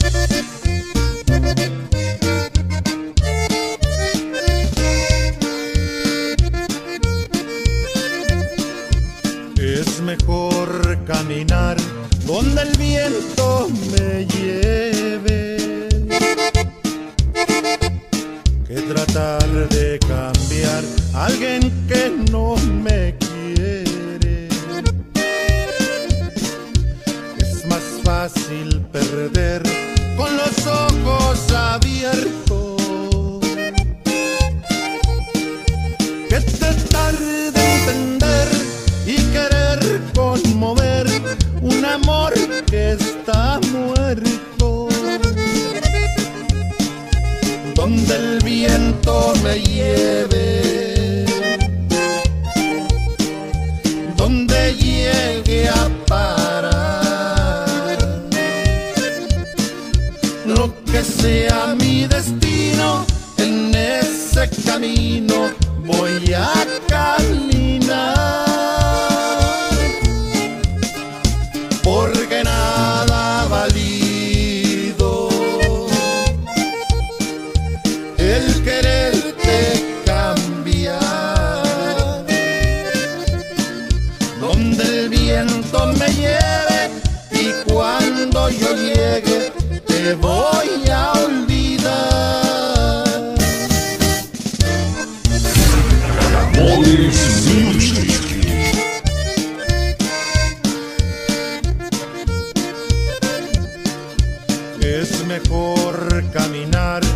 Es mejor caminar donde el viento me lleve que tratar de cambiar a alguien que no me quiere. Es más fácil perder con los ojos abiertos que tratar de entender y querer conmover un amor que está muerto. Donde el viento me lleve, donde llegue a parar, lo que sea mi destino, en ese camino voy a caminar. Porque nada ha valido el quererte cambiar. Donde el viento me lleve y cuando yo llegue te voy a olvidar. Es mejor caminar